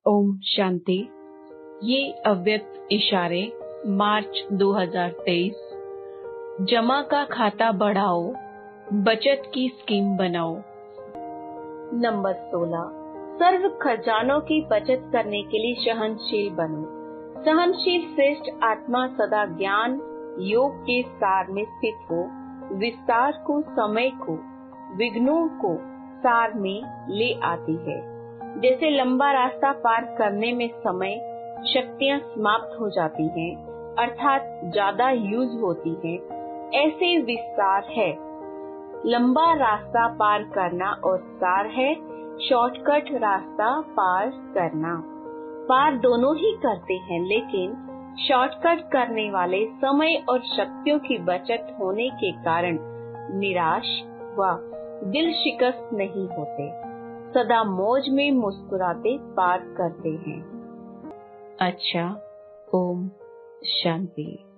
ओम शांति। ये अव्यक्त इशारे मार्च 2023। जमा का खाता बढ़ाओ, बचत की स्कीम बनाओ। नंबर 16, सर्व खजानों की बचत करने के लिए सहनशील बनो। सहनशील श्रेष्ठ आत्मा सदा ज्ञान योग के सार में स्थित हो, विस्तार को, समय को, विघ्नों को सार में ले आती है। जैसे लंबा रास्ता पार करने में समय शक्तियाँ समाप्त हो जाती हैं, अर्थात ज्यादा यूज होती हैं, ऐसे विस्तार है। लंबा रास्ता पार करना और सार है शॉर्टकट रास्ता पार करना। पार दोनों ही करते हैं, लेकिन शॉर्टकट करने वाले समय और शक्तियों की बचत होने के कारण निराश व दिल शिकस्त नहीं होते, सदा मौज में मुस्कुराते पार करते हैं। अच्छा, ओम शांति।